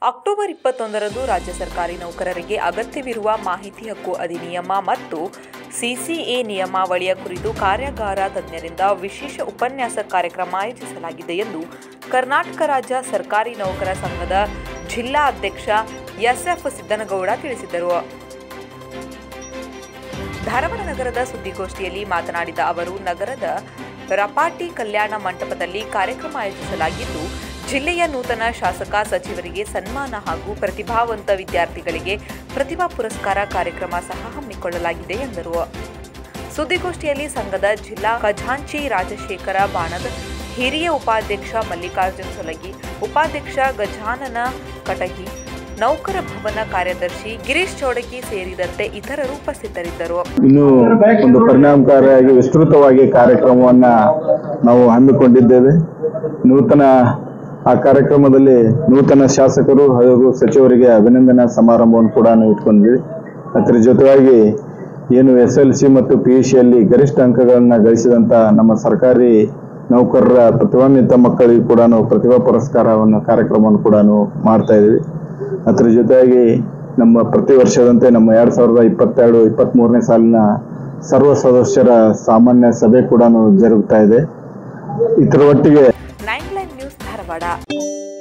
October 21ರಂದು ರಾಜ್ಯ ಸರ್ಕಾರಿ ನೌಕರರಿಗೆ ಅಗತ್ಯವಿರುವ ಮಾಹಿತಿ ಹಕ್ಕು ಅಧಿನಿಯಮ ಮತ್ತು ಸಿಸಿಎ ನಿಯಮಾವಳಿಯ ಕುರಿತು ಕಾರ್ಯಾಗಾರ ತಜ್ಞರಿಂದ ವಿಶೇಷ ಉಪನ್ಯಾಸ ಕಾರ್ಯಕ್ರಮ ಆಯೋಜಿಸಲಾಗಿದೆ ಎಂದು ಕರ್ನಾಟಕ ರಾಜ್ಯ ಸರ್ಕಾರಿ ನೌಕರ ಸಂಘದ ಜಿಲ್ಲಾ ಅಧ್ಯಕ್ಷ ಎಸ್ಎಫ್ ಸಿದ್ದನಗೌಡ ತಿಳಿಸಿದರು. ಧಾರವಾಡ ನಗರದ ಸುದ್ದಿಗೋಷ್ಠಿಯಲ್ಲಿ ಮಾತನಾಡಿದ ಅವರು, ನಗರದ ರಪಾಟಿ ಕಲ್ಯಾಣ ಮಂಟಪದಲ್ಲಿ ಕಾರ್ಯಕ್ರಮ ಆಯೋಜಿಸಲಾಗಿದ್ದು, ಜಿಲ್ಲೆಯ ನೂತನ ಶಾಸಕ ಸಚಿವರಿಗೆ ಸನ್ಮಾನ ಹಾಗೂ ಪ್ರತಿಭಾವಂತ ವಿದ್ಯಾರ್ಥಿಗಳಿಗೆ ಪ್ರತಿಭಾ ಪುರಸ್ಕಾರ ಕಾರ್ಯಕ್ರಮ ಸಹ ಹಮ್ಮಿಕೊಳ್ಳಲಾಗಿದೆ ಎಂದರು. ಸುದ್ದಿಗೋಷ್ಠಿಯಲ್ಲಿ ಸಂಘದ ಜಿಲ್ಲಾ ಖಜಾಂಚಿ ರಾಜಶೇಖರ ಬಾಣದ್, ಹಿರಿಯ ಉಪಾಧ್ಯಕ್ಷ ಮಲ್ಲಿಕಾರ್ಜುನ್ ಸೊಲಗಿ, ಉಪಾಧ್ಯಕ್ಷ ಗಜಾನನ ಕಟಗಿ, ನೌಕರ ಭವನ ಕಾರ್ಯದರ್ಶಿ ಗಿರೀಶ್ ಚೌಡಕಿ ಸೇರಿದಂತೆ ಇತರರು ಉಪಸ್ಥಿತರಿದ್ದರು. ಇನ್ನು ಒಂದು ಪರಿಣಾಮಕಾರಿಯಾಗಿ ವಿಸ್ತೃತವಾಗಿ ಕಾರ್ಯಕ್ರಮವನ್ನ ನಾವು ಹಮ್ಮಿಕೊಂಡಿದ್ದೇವೆ. ಆ ಕಾರ್ಯಕ್ರಮದಲ್ಲಿ ನೂತನ ಶಾಸಕರು ಹಾಗೂ ಸಚಿವರಿಗೆ ಅಭಿನಂದನಾ ಸಮಾರಂಭವನ್ನು ಕೂಡ ಇಟ್ಕೊಂಡಿದ್ವಿ. ಅದರ ಜೊತೆಯಾಗಿ ಏನು SLC ಮತ್ತು PUCಯಲ್ಲಿ ಗರಿಷ್ಠ ಅಂಕಗಳನ್ನು ಗಳಿಸಿದಂತ ನಮ್ಮ ಸರ್ಕಾರಿ ನೌಕರರ ಪ್ರತಿಭಾನ್ವಿತ ಮಕ್ಕಳಿಗೆ ಕೂಡ ಪ್ರತಿಭಾ ಪುರಸ್ಕಾರವನ್ನು ಕಾರ್ಯಕ್ರಮವನ್ನು ಕೂಡ ಮಾಡ್ತಾ ಇದ್ದೀವಿ. ಅದರ ಜೊತೆಯಾಗಿ ನಮ್ಮ ಪ್ರತಿ ವರ್ಷದಂತೆ ನಮ್ಮ 2022-23ನೇ ಸಾಲಿನ ಸರ್ವ ಸದಸ್ಯರ ಸಾಮಾನ್ಯ ಸಭೆ ಕೂಡ ಜರುಗುತ್ತಾ ಇದೆ. ಇದರ ಒಟ್ಟಿಗೆ 9 ಲೈವ್ ನ್ಯೂಸ್ ಧಾರವಾಡ.